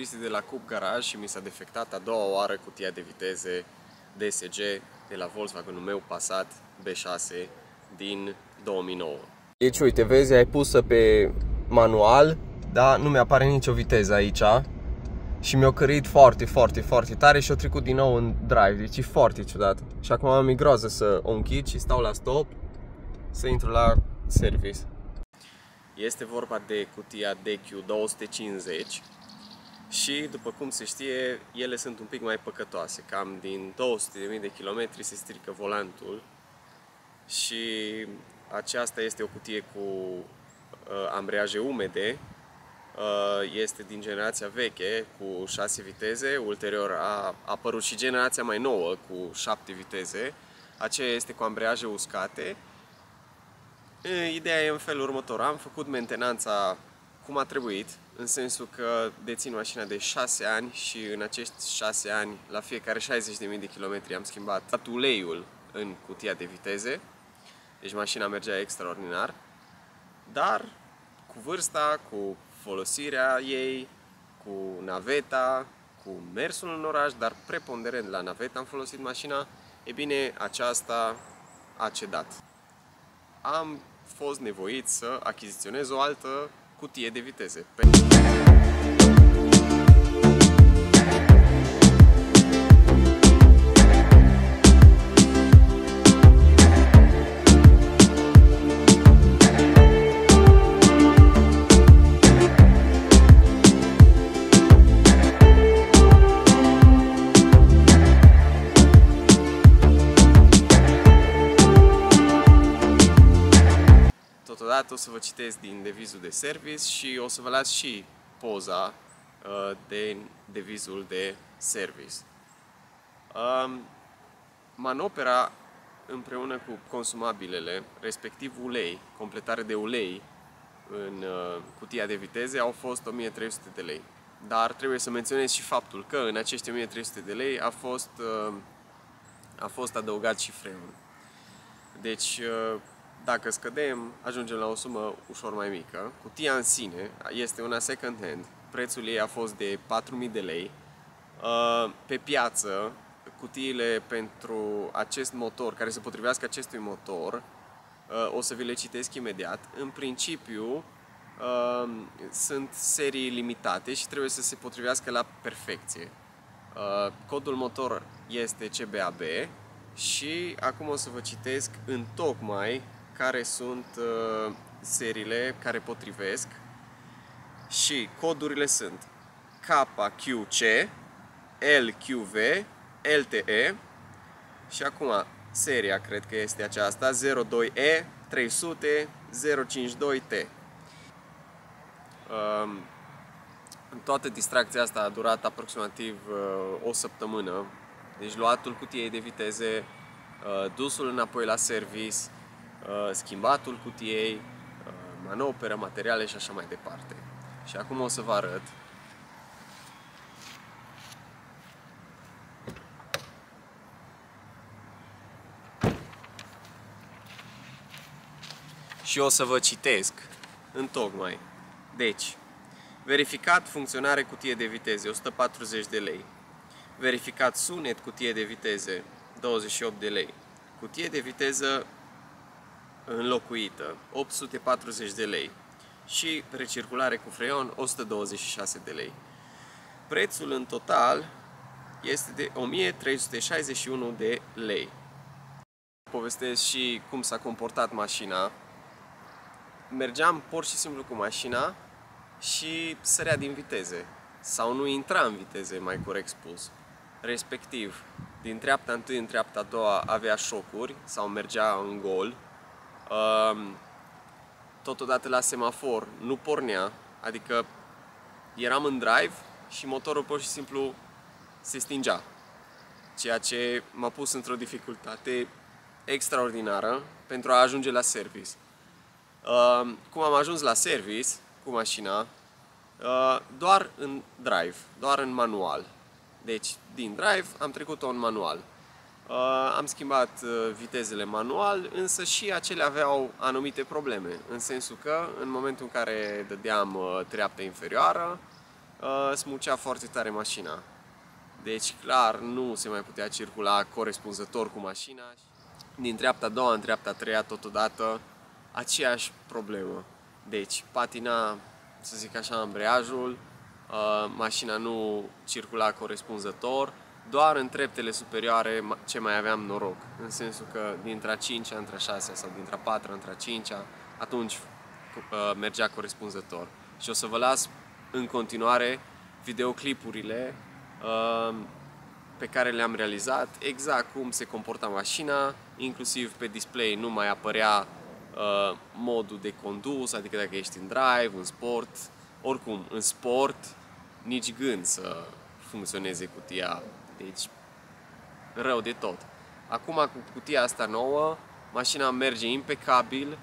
servicii de la Cup Garage și mi s-a defectat a doua oară cutia de viteze DSG de la Volkswagenul meu Passat B6 din 2009. Deci uite, vezi, ai pusă pe manual, dar nu mi-apare nicio viteză aici. Și mi-a cărit foarte tare și a trecut din nou în drive, deci e foarte ciudat. Și acum mi-e groază să o închid și stau la stop să intru la service. Este vorba de cutia DQ250 și, după cum se știe, ele sunt un pic mai păcătoase. Cam din 200.000 de kilometri se strică volantul și aceasta este o cutie cu ambreiaje umede. Este din generația veche cu 6 viteze, ulterior a apărut și generația mai nouă cu 7 viteze. Aceea este cu ambreiaje uscate. Ideea e în felul următor: am făcut mentenanța cum a trebuit, în sensul că dețin mașina de 6 ani și în acești 6 ani, la fiecare 60.000 de kilometri, am schimbat uleiul în cutia de viteze. Deci mașina mergea extraordinar, dar cu vârsta, cu folosirea ei, cu naveta, cu mersul în oraș, dar preponderent la naveta am folosit mașina, e bine, aceasta a cedat. Am fost nevoit să achiziționez o altă cutie de viteze. Totodată o să vă citesc din devizul de service și o să vă las și poza de devizul de service. Manopera împreună cu consumabilele, respectiv ulei, completare de ulei în cutia de viteze, au fost 1300 de lei. Dar trebuie să menționez și faptul că în acești 1300 de lei a fost adăugat și freon. Deci, dacă scădem, ajungem la o sumă ușor mai mică. Cutia în sine este una second hand. Prețul ei a fost de 4.000 de lei. Pe piață, cutiile pentru acest motor, care se potrivească acestui motor, o să vi le citesc imediat. În principiu, sunt serii limitate și trebuie să se potrivească la perfecție. Codul motor este CBAB și acum o să vă citesc întocmai care sunt seriile care potrivesc și codurile sunt KQC, LQV, LTE și acum seria cred că este aceasta 02E 300 052T. Toată distracția asta a durat aproximativ o săptămână. Deci luatul cutiei de viteze, dusul înapoi la service, schimbatul cutiei, manoperă, materiale și așa mai departe. Și acum o să vă arăt. Și o să vă citesc întocmai. Deci, verificat funcționare cutie de viteze, 140 de lei. Verificat sunet cutie de viteze, 28 de lei. Cutie de viteză înlocuită, 840 de lei. Și recirculare cu freon, 126 de lei. Prețul în total este de 1361 de lei. Povestesc și cum s-a comportat mașina. Mergeam pur și simplu cu mașina și sărea din viteze. Sau nu intra în viteze, mai corect spus. Respectiv, din treapta întâi în treapta a doua avea șocuri sau mergea în gol. Totodată la semafor nu pornea, adică eram în drive și motorul pur și simplu se stingea. Ceea ce m-a pus într-o dificultate extraordinară pentru a ajunge la service. Cum am ajuns la service cu mașina? Doar în drive, doar în manual. Deci, din drive am trecut-o în manual. Am schimbat vitezele manual, însă și acelea aveau anumite probleme, în sensul că în momentul în care dădeam treapta inferioară, smucea foarte tare mașina. Deci clar nu se mai putea circula corespunzător cu mașina. Din treapta a doua în treapta a treia totodată aceeași problemă. Deci patina, să zic așa, ambreiajul, mașina nu circula corespunzător, doar în treptele superioare ce mai aveam noroc. În sensul că dintre a 5-a între a 6-a sau dintre a 4-a între a 5-a, atunci mergea corespunzător. Și o să vă las în continuare videoclipurile pe care le-am realizat, exact cum se comporta mașina, inclusiv pe display nu mai apărea modul de condus, adică dacă ești în drive, în sport, oricum în sport nici gând să funcționeze cutia, deci rău de tot. Acum cu cutia asta nouă, mașina merge impecabil,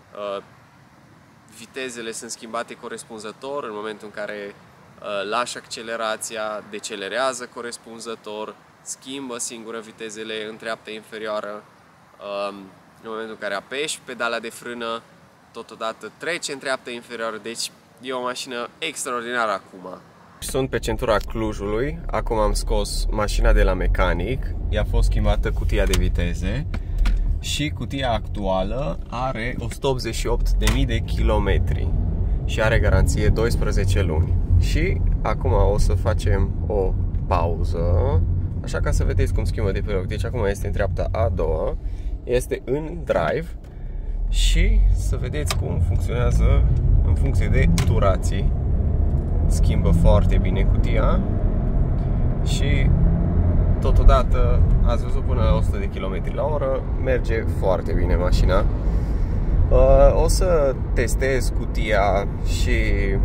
vitezele sunt schimbate corespunzător în momentul în care lași accelerația, decelerează corespunzător, schimbă singură vitezele în treapta inferioară, în momentul în care apeși pedala de frână, totodată trece în treapta inferioară, deci e o mașină extraordinară acum. Sunt pe centura Clujului, acum am scos mașina de la mecanic, i-a fost schimbată cutia de viteze și cutia actuală are 188.000 de kilometri și are garanție 12 luni. Și acum o să facem o pauză, așa ca să vedeți cum schimbă de pe loc. Deci acum este în treapta a doua, este în drive și să vedeți cum funcționează în funcție de durații. Schimbă foarte bine cutia și totodată ați văzut până la 100 de km la oră, merge foarte bine mașina. O să testez cutia și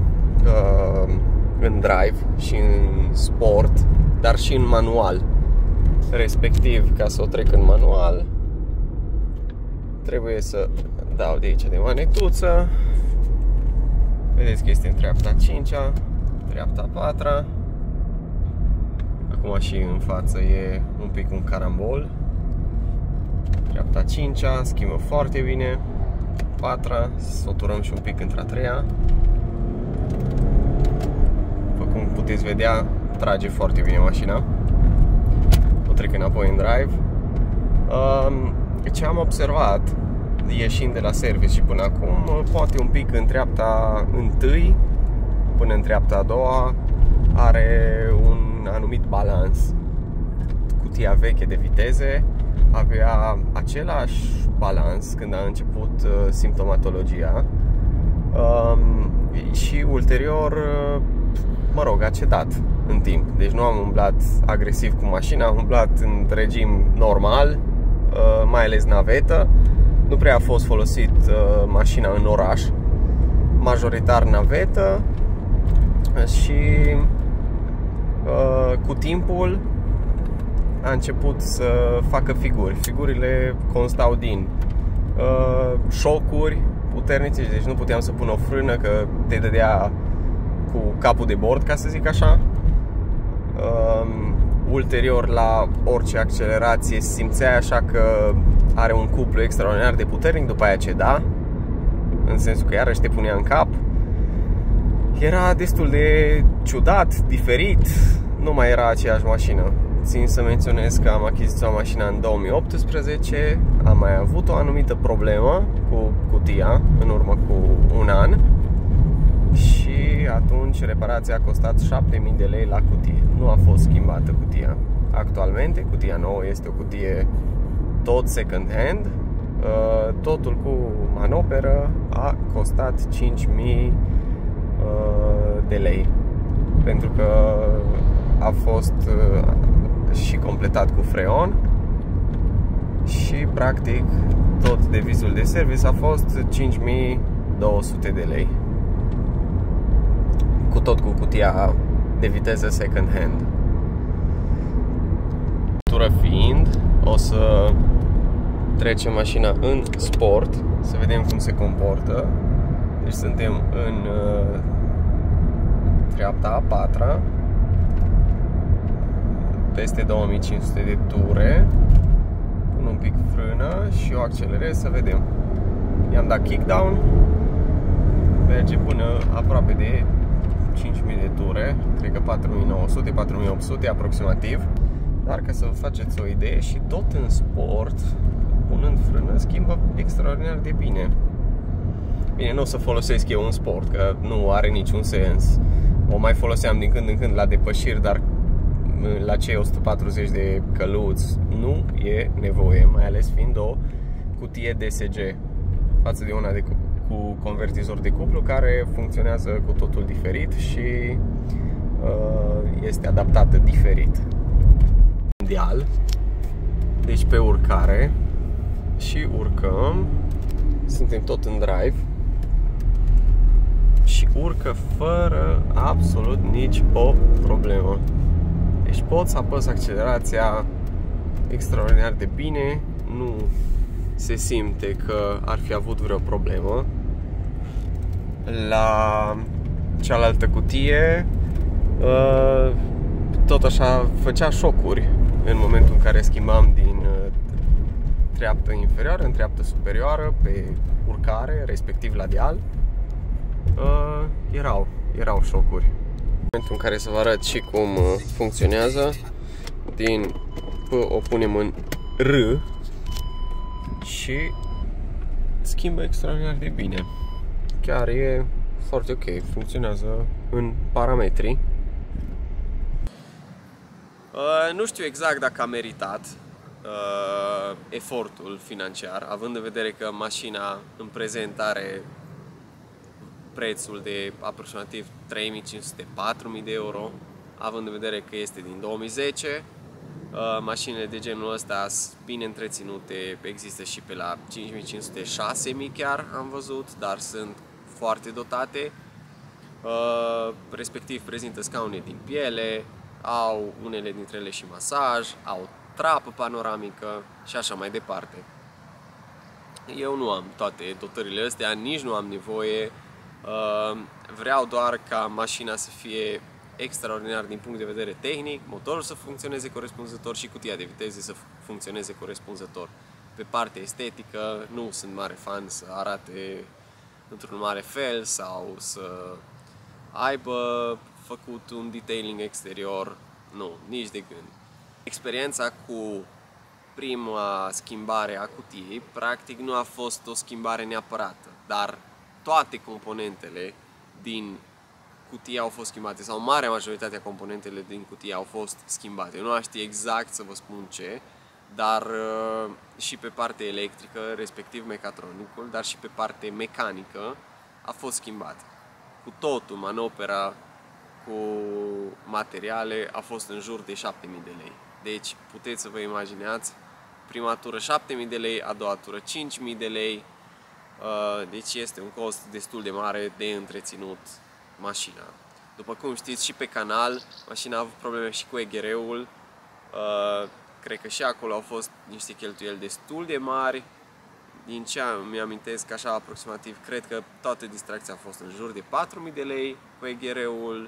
în drive și în sport, dar și în manual. Respectiv, ca să o trec în manual, trebuie să dau de aici de manectuță. Vedeți că este în treapta 5-a, treapta 4-a. Acum și în față e un pic un carambol. Treapta 5-a, schimbă foarte bine. 4-a, să o turăm și un pic între a 3-a. După cum puteți vedea, trage foarte bine mașina. O trec înapoi în drive. Ce am observat ieșind de la service și până acum, poate un pic în treapta 1 până în treapta a doua are un anumit balans. Cutia veche de viteze avea același balans când a început simptomatologia și ulterior, mă rog, a cedat în timp. Deci nu am umblat agresiv cu mașina, am umblat în regim normal, mai ales navetă. Nu prea a fost folosit mașina în oraș, majoritar navetă și cu timpul a început să facă figuri. Figurile constau din șocuri puternice, deci nu puteam să pun o frână că te dădea cu capul de bord, ca să zic așa. Ulterior, la orice accelerație simțeai așa că are un cuplu extraordinar de puternic, după aia ceda, în sensul că iarăși te punea în cap. Era destul de ciudat, diferit, nu mai era aceeași mașină. Țin să menționez că am achiziționat mașina în 2018, am mai avut o anumită problemă cu cutia în urmă cu un an și atunci reparația a costat 7.000 de lei la cutie. Nu a fost schimbată cutia. Actualmente cutia nouă este o cutie tot second hand, totul cu manoperă a costat 5.000 de lei, pentru că a fost și completat cu freon și practic tot devizul de service a fost 5.200 de lei, cu tot cu cutia de viteză second hand. Tură fiind, o să trecem mașina în sport, să vedem cum se comportă. Deci suntem în treapta a 4-a, peste 2500 de ture. Pun un pic frână și o accelerez să vedem. I-am dat kickdown, merge până aproape de 5000 de ture, cred că 4900, 4800 aproximativ. Dar ca să vă faceți o idee, și tot în sport, punând frână, schimbă extraordinar de bine. Bine, nu o să folosesc eu în sport, că nu are niciun sens. O mai foloseam din când în când la depășiri, dar la cei 140 de căluți nu e nevoie, mai ales fiind o cutie DSG față de una cu convertizor de cuplu, care funcționează cu totul diferit și este adaptată diferit. Mondial, deci pe urcare, și urcăm, suntem tot în drive și urcă fără absolut nici o problemă. Deci pot să apăs accelerația extraordinar de bine, nu se simte că ar fi avut vreo problemă. La cealaltă cutie tot așa făcea șocuri în momentul în care schimbam din treaptă inferioară în treaptă superioară pe urcare, respectiv la deal. Erau șocuri. În momentul în care să vă arăt și cum funcționează, din P o punem în R și schimbă extraordinar de bine. Chiar e foarte ok, funcționează în parametri. Nu știu exact dacă a meritat efortul financiar, având în vedere că mașina în prezent are prețul de aproximativ 3500-4000 de euro, având în vedere că este din 2010. Mașinile de genul ăsta sunt bine întreținute, există și pe la 5500-6000 chiar am văzut, dar sunt foarte dotate. Respectiv prezintă scaune din piele, au unele dintre ele și masaj, au trapă panoramică și așa mai departe. Eu nu am toate dotările astea, nici nu am nevoie. Vreau doar ca mașina să fie extraordinar din punct de vedere tehnic, motorul să funcționeze corespunzător și cutia de viteze să funcționeze corespunzător. Pe partea estetică nu sunt mare fan să arate într-un mare fel sau să aibă făcut un detailing exterior, nu, nici de gând. Experiența cu prima schimbare a cutiei, practic nu a fost o schimbare neapărată, dar toate componentele din cutie au fost schimbate, sau marea majoritate a componentele din cutie au fost schimbate. Eu nu aș ști exact să vă spun ce, dar și pe partea electrică, respectiv mecatronicul, dar și pe partea mecanică a fost schimbat. Cu totul, manopera cu materiale a fost în jur de 7000 de lei. Deci puteți să vă imaginați, prima tură 7000 de lei, a doua tură 5000 de lei. Deci este un cost destul de mare de întreținut mașina. După cum știți, și pe canal mașina a avut probleme și cu EGR-ul. Cred că și acolo au fost niște cheltuieli destul de mari. Din ce mi-amintesc, așa aproximativ, cred că toată distracția a fost în jur de 4000 de lei cu EGR-ul.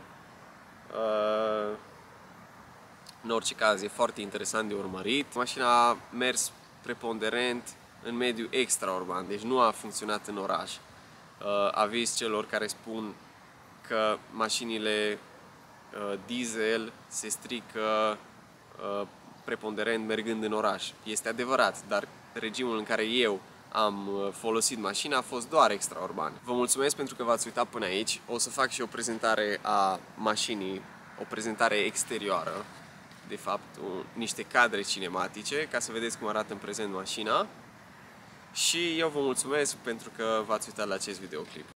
În orice caz, e foarte interesant de urmărit. Mașina a mers preponderent în mediul extraurban, deci nu a funcționat în oraș. Aviz celor care spun că mașinile diesel se strică preponderent mergând în oraș. Este adevărat, dar regimul în care eu am folosit mașina a fost doar extraurban. Vă mulțumesc pentru că v-ați uitat până aici. O să fac și o prezentare a mașinii, o prezentare exterioară, de fapt niște cadre cinematice, ca să vedeți cum arată în prezent mașina. Și eu vă mulțumesc pentru că v-ați uitat la acest videoclip.